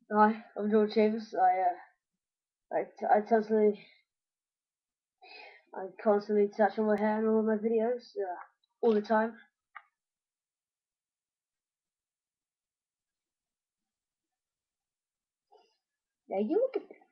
Hi, I'm George James. I constantly touch on my hair in all of my videos, all the time. Yeah, you look at this.